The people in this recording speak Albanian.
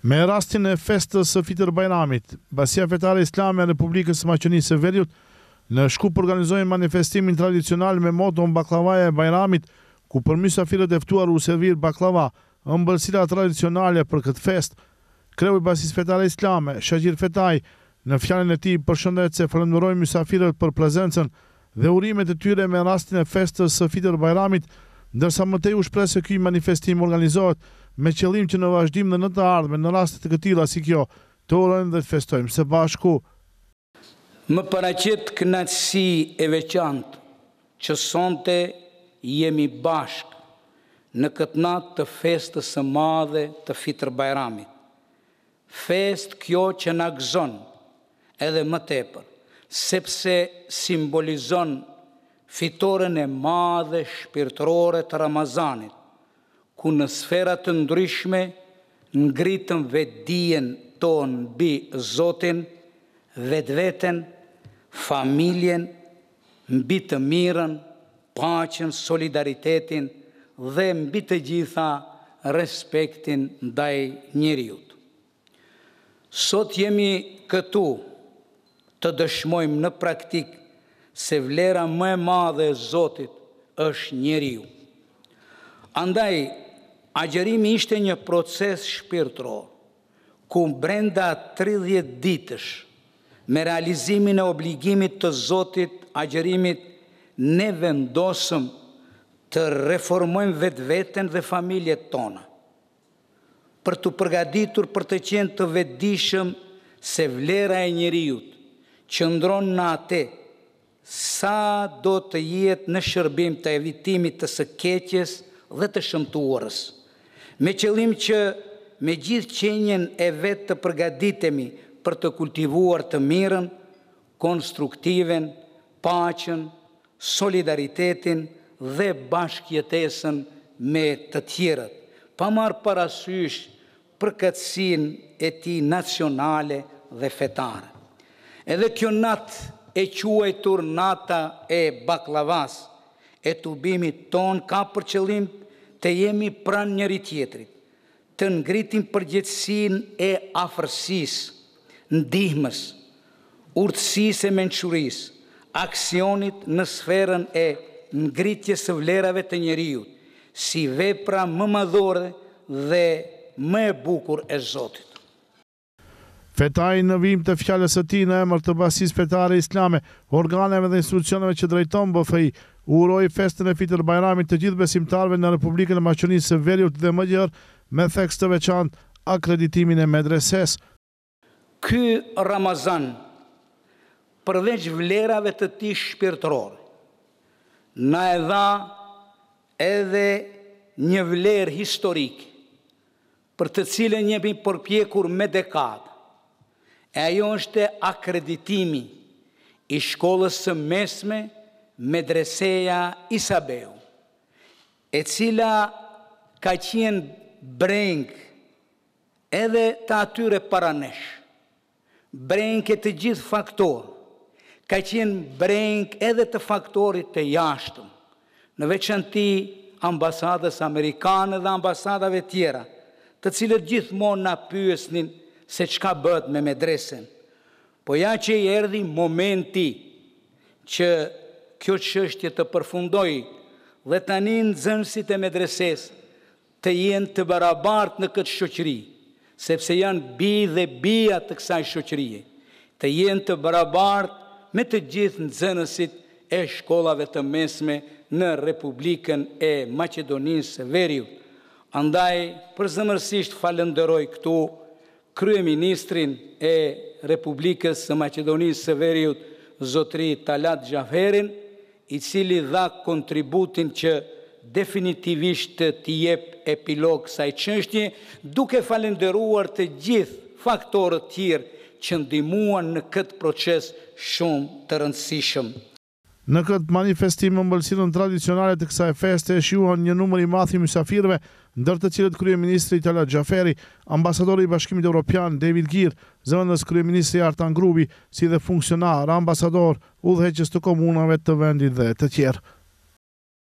Me rastin e festës së Fitër Bajramit, Basia Fetare Islame e Republikës së Maqedonisë së Veriut në Shkup organizojnë manifestimin tradicional me moton baklavaja e Bajramit, ku për mysafirët e ftuar u servir baklava, ëmbëlsira tradicionale për këtë fest. Kreu i Basisë Fetare Islame, Shaqir Fetaj, në fjalën e tij përshëndet se falenderojnë mysafirët për prezencën dhe urimet e tyre me rastin e festës së Fitër Bajramit, ndërsa mëtej u shpreh se ky manifestim organizohet me qëllim që në vazhdim dhe në të ardhmen në raste të këtilla si kjo të urojmë dhe të festojmë së bashku. Më paraqet kënaqësi e veçantë që sonte jemi bashkë në këtë natë të festës së madhe të Fitër Bajramit. Fest kjo që na gëzon edhe më tepër, sepse simbolizon fitoren e madhe shpirtërore të Ramazanit, ku në sfera të ndryshme ngritëm vetdijen tonë mbi Zotin, vetveten, familjen, mbi të mirën, paqen, solidaritetin dhe mbi të gjitha respektin ndaj njeriut. Sot jemi këtu të dëshmojmë në praktik se vlera më e madhe e Zotit është njeriu. Andaj, agjerimi ishte një proces shpirtëror, ku brenda 30 ditësh, me realizimin e obligimit të Zotit, agjerimit, ne vendosëm të reformojmë vetveten dhe familjet tona, për të përgatitur për të qenë të vetëdijshëm se vlera e njeriut qëndron në atë sa do të jetë në shërbim të evitimit të së keqes dhe të shëmtuarës, me qëllim që me gjithë qenjen e vetë të përgatitemi për të kultivuar të mirën, konstruktiven, paqen, solidaritetin dhe bashkëjetesën me të tjerët, pa marrë parasysh përkatësinë e tij nacionale dhe fetare. Edhe kjo natë e quajtur nata e baklavas, e tubimit ton ka për qëllim të jemi pranë njëri tjetrit, të ngritim përgjegjësinë e afërsisë, ndihmës, urtësisë e mençurisë, aksionit në sferën e ngritjes së vlerave të njeriut, si vepra më madhore dhe më e bukur e Zotit. Fetaj në vim të fjalës së tij në emër të Basisë Fetare Islame, organeve dhe institucioneve që drejton BFI, uroi festën e Fitër Bajramit të gjithë besimtarëve në Republikën e Maqedonisë së Veriut dhe më gjerë me theks të veçantë akreditimin e medreses. Ky Ramazan, përveç vlerave të tij shpirtërore, na e dha edhe një vlerë historike, për të cilën jemi përpjekur me dekada. E ajo është akreditimi i shkollës së mesme Medreseja Isabeu, e cila ka qenë breng edhe të atyre para nesh, breng e të gjithë faktorë, ka qenë breng edhe të faktorit të jashtëm, në veçanti ambasadës amerikane dhe ambasadave tjera, të cilët gjithmonë na pyesnin se çka bëhet me medresen. Po ja që i erdhi momenti që kjo çështje të përfundoi dhe tani nxënësit e medreses të jenë të barabartë në këtë shoqëri, sepse janë bij dhe bija të kësaj shoqërie, të jenë të barabartë me të gjithë nxënësit e shkollave të mesme në Republikën e Maqedonisë së Veriut. Andaj, përzemërsisht falenderoj këtu kryeministrin e Republikës së Maqedonisë së Veriut, zotri Talat Xhaferin, i cili dha kontributin që definitivisht t'i jep epilog kësaj çështje, duke falenderuar të gjithë faktorët tjerë që ndihmuan në këtë proces shumë të rëndësishëm. Në këtë manifestim ëmbëlsirën tradicionale të kësaj feste e shijuan një numër i madh i mysafirëve, ndër të cilët kryeministri Talat Xhaferi, ambasadori i Bashkimit Evropian David Gir, zëvendës kryeministri Artan Grubi, si dhe funksionar, ambasador, udhëheqës të komunave të vendit dhe të tjerë.